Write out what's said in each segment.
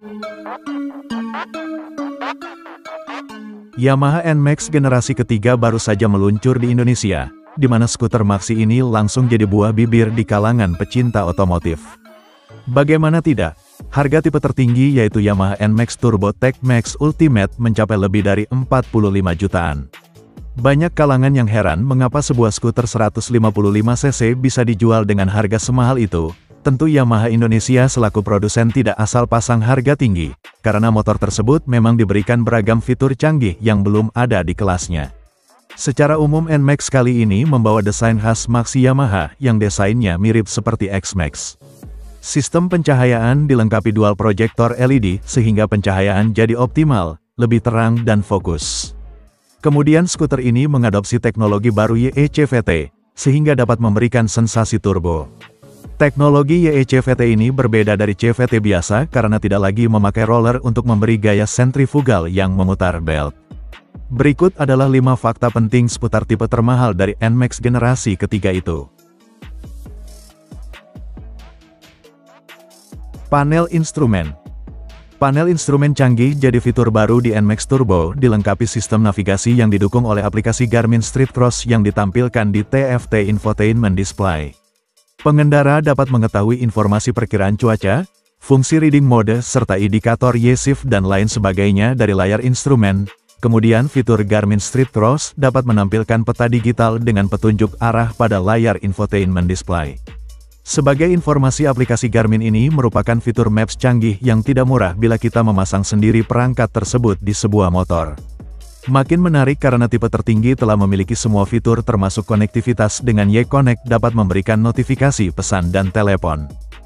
Yamaha NMAX generasi ketiga baru saja meluncur di Indonesia, di mana skuter maxi ini langsung jadi buah bibir di kalangan pecinta otomotif. Bagaimana tidak, harga tipe tertinggi yaitu Yamaha NMAX Turbo Tech Max Ultimate mencapai lebih dari 45 jutaan. Banyak kalangan yang heran mengapa sebuah skuter 155cc bisa dijual dengan harga semahal itu. Tentu Yamaha Indonesia selaku produsen tidak asal pasang harga tinggi, karena motor tersebut memang diberikan beragam fitur canggih yang belum ada di kelasnya. Secara umum NMAX kali ini membawa desain khas Maxi Yamaha yang desainnya mirip seperti X-Max. Sistem pencahayaan dilengkapi dual proyektor LED sehingga pencahayaan jadi optimal, lebih terang dan fokus. Kemudian skuter ini mengadopsi teknologi baru YECVT, sehingga dapat memberikan sensasi turbo. Teknologi YECVT ini berbeda dari CVT biasa karena tidak lagi memakai roller untuk memberi gaya sentrifugal yang memutar belt. Berikut adalah 5 fakta penting seputar tipe termahal dari NMAX generasi ketiga itu. Panel instrumen. Panel instrumen canggih jadi fitur baru di NMAX Turbo, dilengkapi sistem navigasi yang didukung oleh aplikasi Garmin Street Cross yang ditampilkan di TFT Infotainment Display. Pengendara dapat mengetahui informasi perkiraan cuaca, fungsi reading mode, serta indikator Y-Shift dan lain sebagainya dari layar instrumen. Kemudian fitur Garmin Street Cross dapat menampilkan peta digital dengan petunjuk arah pada layar infotainment display. Sebagai informasi, aplikasi Garmin ini merupakan fitur Maps canggih yang tidak murah bila kita memasang sendiri perangkat tersebut di sebuah motor. Makin menarik karena tipe tertinggi telah memiliki semua fitur termasuk konektivitas dengan Y-Connect dapat memberikan notifikasi pesan dan telepon.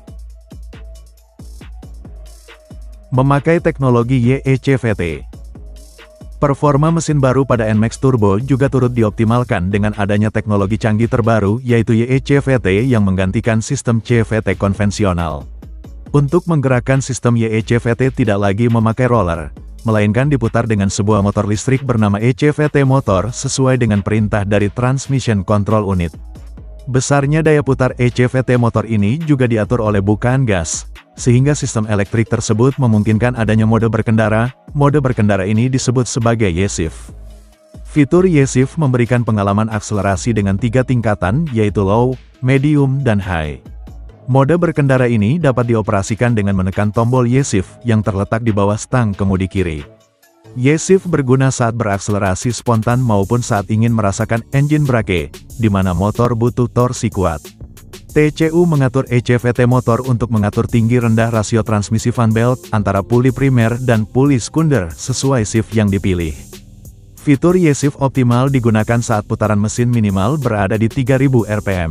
Memakai teknologi YECVT. Performa mesin baru pada NMAX Turbo juga turut dioptimalkan dengan adanya teknologi canggih terbaru yaitu YECVT yang menggantikan sistem CVT konvensional. Untuk menggerakkan sistem YECVT tidak lagi memakai roller, melainkan diputar dengan sebuah motor listrik bernama ECVT Motor sesuai dengan perintah dari Transmission Control Unit. Besarnya daya putar ECVT Motor ini juga diatur oleh bukaan gas, sehingga sistem elektrik tersebut memungkinkan adanya mode berkendara. Mode berkendara ini disebut sebagai Y-Shift. Fitur Y-Shift memberikan pengalaman akselerasi dengan 3 tingkatan yaitu low, medium, dan high. Mode berkendara ini dapat dioperasikan dengan menekan tombol Y-Shift yang terletak di bawah stang kemudi kiri. Y-Shift berguna saat berakselerasi spontan maupun saat ingin merasakan engine brake, di mana motor butuh torsi kuat. TCU mengatur ECVT motor untuk mengatur tinggi rendah rasio transmisi fan belt antara puli primer dan puli sekunder sesuai shift yang dipilih. Fitur Y-Shift optimal digunakan saat putaran mesin minimal berada di 3000 rpm.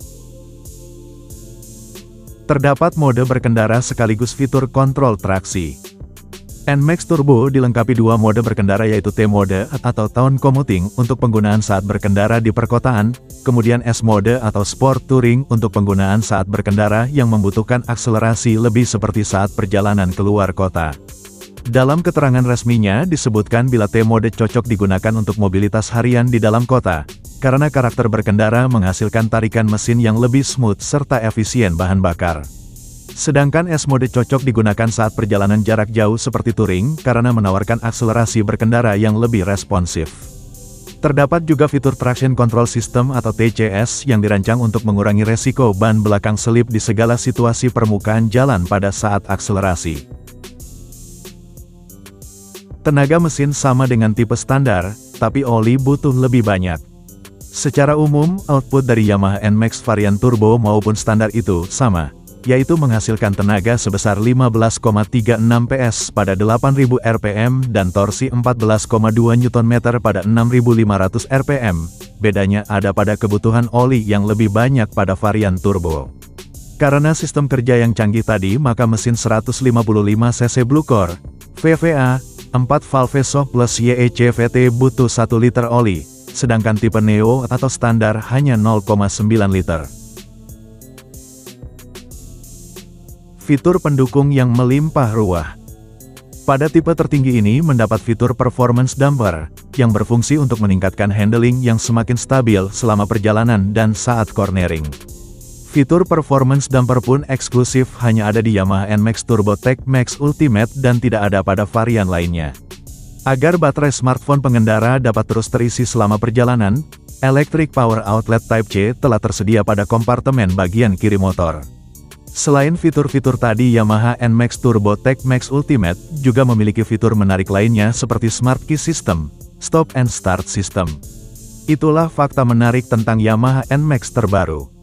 Terdapat mode berkendara sekaligus fitur kontrol traksi. NMAX Turbo dilengkapi 2 mode berkendara yaitu T-Mode atau Town Commuting untuk penggunaan saat berkendara di perkotaan, kemudian S-Mode atau Sport Touring untuk penggunaan saat berkendara yang membutuhkan akselerasi lebih seperti saat perjalanan keluar kota. Dalam keterangan resminya disebutkan bila T-Mode cocok digunakan untuk mobilitas harian di dalam kota, karena karakter berkendara menghasilkan tarikan mesin yang lebih smooth serta efisien bahan bakar. Sedangkan S-Mode cocok digunakan saat perjalanan jarak jauh seperti touring karena menawarkan akselerasi berkendara yang lebih responsif. Terdapat juga fitur Traction Control System atau TCS yang dirancang untuk mengurangi resiko ban belakang selip di segala situasi permukaan jalan pada saat akselerasi. Tenaga mesin sama dengan tipe standar, tapi oli butuh lebih banyak. Secara umum, output dari Yamaha NMAX varian turbo maupun standar itu sama, yaitu menghasilkan tenaga sebesar 15,36 PS pada 8000 rpm dan torsi 14,2 Nm pada 6500 rpm. Bedanya ada pada kebutuhan oli yang lebih banyak pada varian turbo. Karena sistem kerja yang canggih tadi, maka mesin 155cc Blue Core VVA 4 valve shock plus YECVT butuh 1 liter oli, sedangkan tipe Neo atau standar hanya 0,9 liter. Fitur pendukung yang melimpah ruah. Pada tipe tertinggi ini mendapat fitur Performance Damper, yang berfungsi untuk meningkatkan handling yang semakin stabil selama perjalanan dan saat cornering. Fitur performance damper pun eksklusif hanya ada di Yamaha NMAX Turbo Tech Max Ultimate dan tidak ada pada varian lainnya. Agar baterai smartphone pengendara dapat terus terisi selama perjalanan, Electric Power Outlet Type C telah tersedia pada kompartemen bagian kiri motor. Selain fitur-fitur tadi, Yamaha NMAX Turbo Tech Max Ultimate juga memiliki fitur menarik lainnya seperti Smart Key System, Stop and Start System. Itulah fakta menarik tentang Yamaha NMAX terbaru.